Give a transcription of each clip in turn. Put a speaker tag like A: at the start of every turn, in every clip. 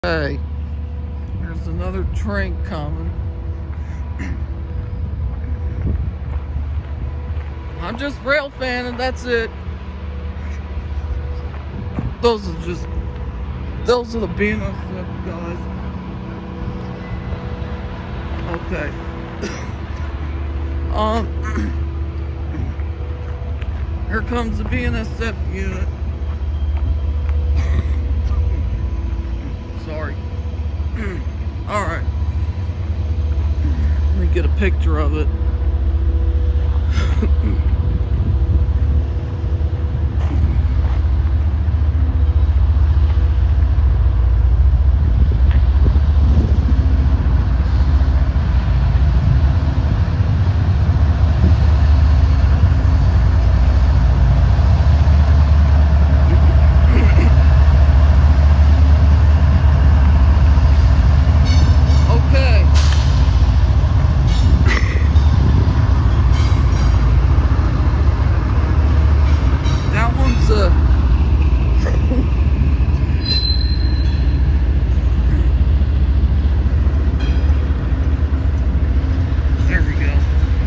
A: Hey, there's another train coming. I'm just rail fanning, that's it. Those are the BNSF guys. Okay. Here comes the BNSF unit. Sorry. Alright. Let me get a picture of it. There we go.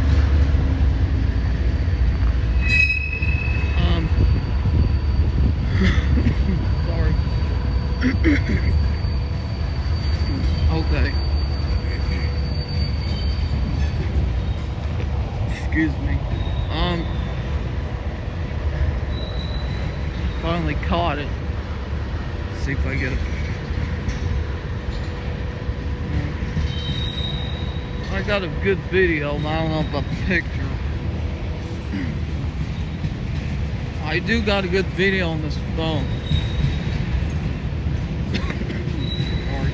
A: Sorry. Okay. Excuse me. Finally caught it. Let's see if I get it. I got a good video, but I don't know about the picture. I do got a good video on this phone. Sorry.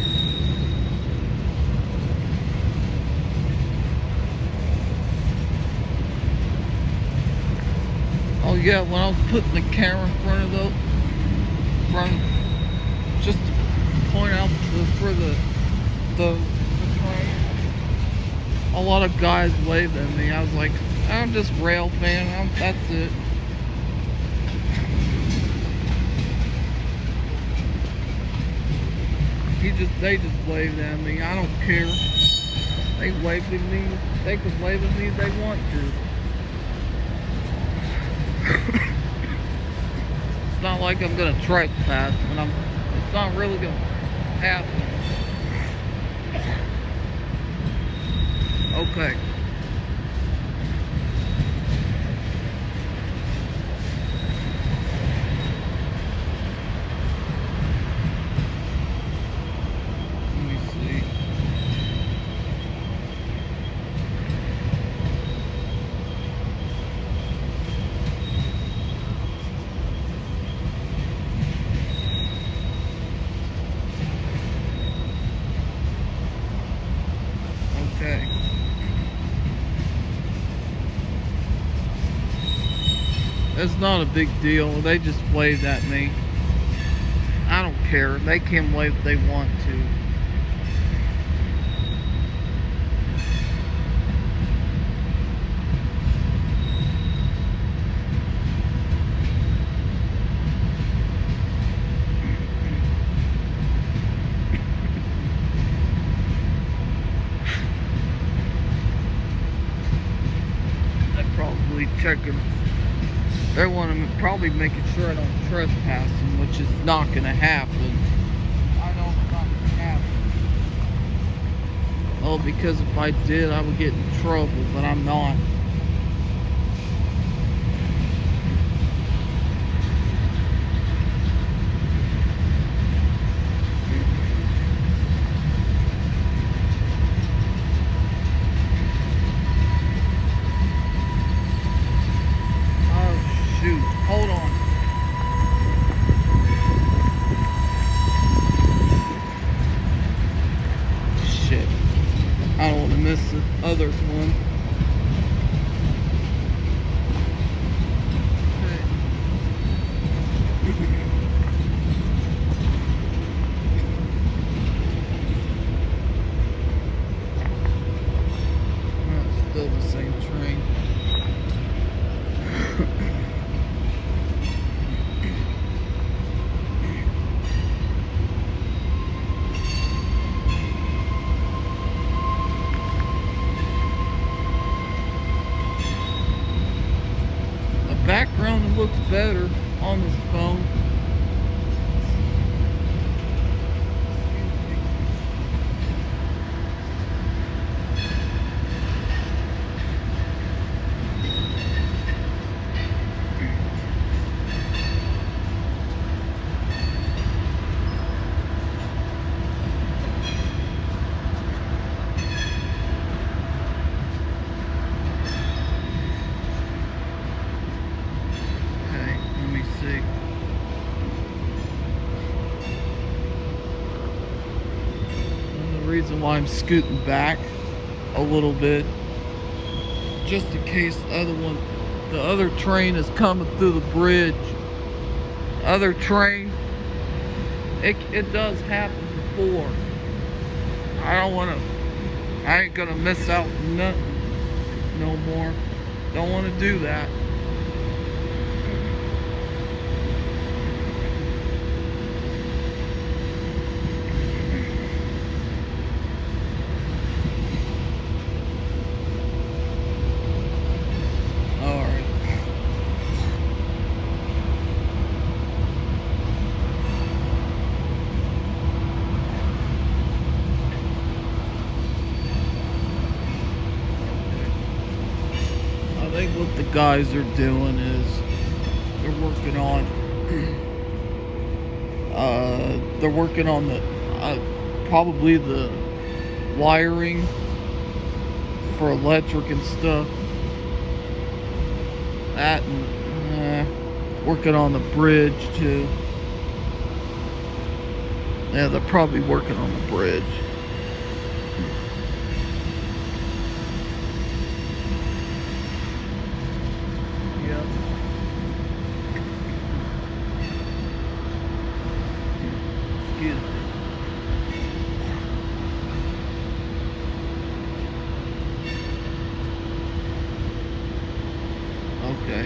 A: Oh yeah, when I was putting the camera in front of just to point out for the train, a lot of guys waved at me. I was like, I'm just rail fan. That's it. They just waved at me. I don't care. They waved at me. They can wave at me if they want to. It's not like I'm gonna trespass, but it's not really gonna happen. Okay. Let me see. Okay. It's not a big deal. They just waved at me. I don't care. They can wave if they want to. They're probably checking. They want to probably making sure I don't trespass them, which is not going to happen. I know it's not going to happen. Oh, because if I did, I would get in trouble, but I'm not. Hold on. Shit. I don't want to miss the other one. That's still the same train. better on this phone. Reason why I'm scooting back a little bit, just in case the other train is coming through the bridge. Other train, it does happen before. I ain't gonna miss out nothing no more. Don't want to do that. I think what the guys are doing is they're working on the probably the wiring for electric and stuff. That and working on the bridge too. Yeah, they're probably working on the bridge. Okay.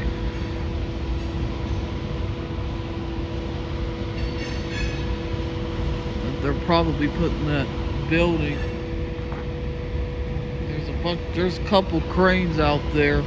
A: They're probably putting that building. There's a couple cranes out there.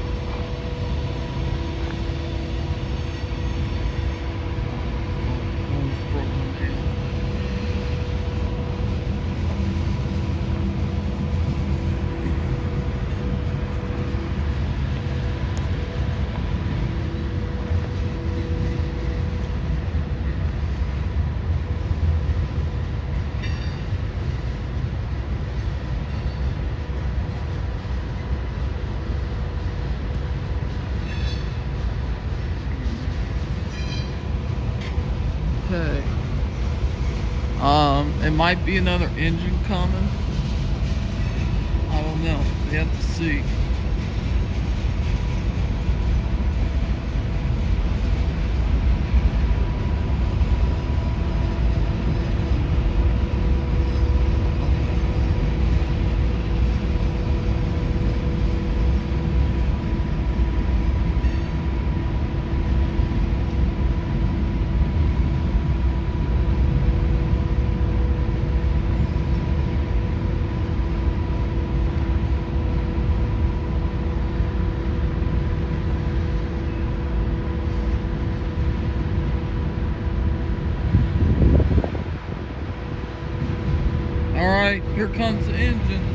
A: Okay. It might be another engine coming. I don't know. We have to see. Alright, here comes the engine.